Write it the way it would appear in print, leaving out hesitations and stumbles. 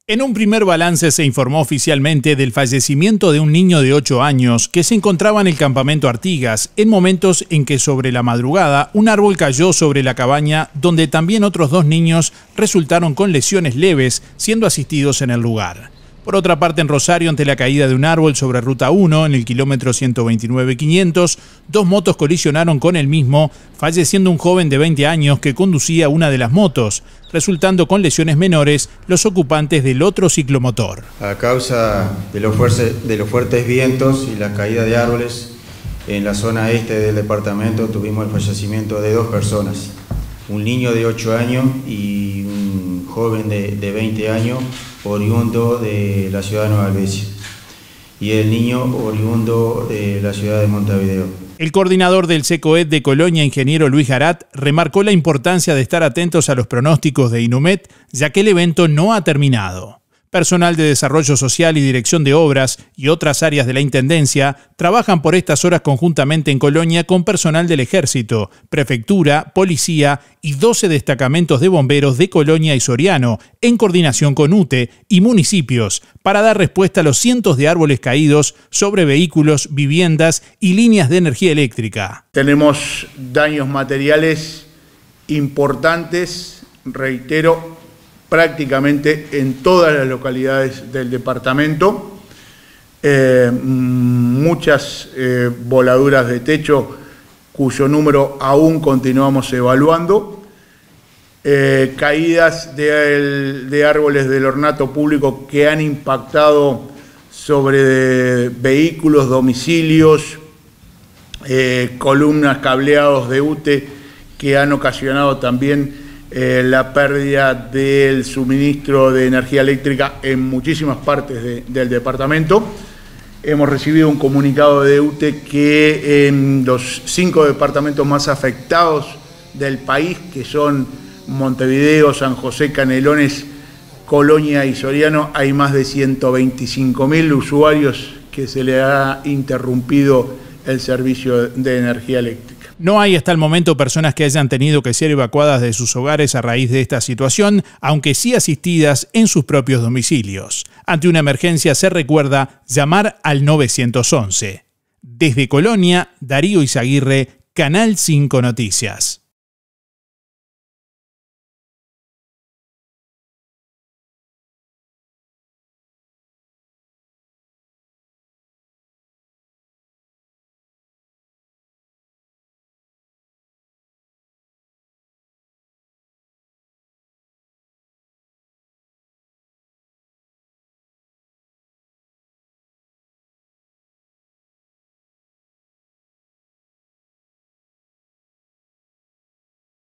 En un primer balance se informó oficialmente del fallecimiento de un niño de 8 años que se encontraba en el campamento Artigas en momentos en que sobre la madrugada un árbol cayó sobre la cabaña donde también otros 2 niños resultaron con lesiones leves siendo asistidos en el lugar. Por otra parte, en Rosario, ante la caída de un árbol sobre Ruta 1, en el kilómetro 129.500, 2 motos colisionaron con el mismo, falleciendo un joven de 20 años que conducía una de las motos, resultando con lesiones menores los ocupantes del otro ciclomotor. A causa de los fuertes vientos y la caída de árboles en la zona este del departamento, tuvimos el fallecimiento de 2 personas, un niño de 8 años y un joven de 20 años, oriundo de la ciudad de Nueva Albesia, y el niño oriundo de la ciudad de Montevideo. El coordinador del SECOED de Colonia, ingeniero Luis Garat, remarcó la importancia de estar atentos a los pronósticos de Inumet, ya que el evento no ha terminado. Personal de Desarrollo Social y Dirección de Obras y otras áreas de la Intendencia trabajan por estas horas conjuntamente en Colonia con personal del Ejército, Prefectura, Policía y 12 destacamentos de bomberos de Colonia y Soriano, en coordinación con UTE y municipios, para dar respuesta a los cientos de árboles caídos sobre vehículos, viviendas y líneas de energía eléctrica. Tenemos daños materiales importantes, reitero, prácticamente en todas las localidades del departamento, muchas voladuras de techo cuyo número aún continuamos evaluando, caídas de árboles del ornato público que han impactado sobre vehículos, domicilios, columnas, cableados de UTE que han ocasionado también la pérdida del suministro de energía eléctrica en muchísimas partes del departamento. Hemos recibido un comunicado de UTE que en los 5 departamentos más afectados del país, que son Montevideo, San José, Canelones, Colonia y Soriano, hay más de 125.000 usuarios que se le ha interrumpido el servicio de energía eléctrica. No hay hasta el momento personas que hayan tenido que ser evacuadas de sus hogares a raíz de esta situación, aunque sí asistidas en sus propios domicilios. Ante una emergencia se recuerda llamar al 911. Desde Colonia, Darío Izaguirre, Canal 5 Noticias.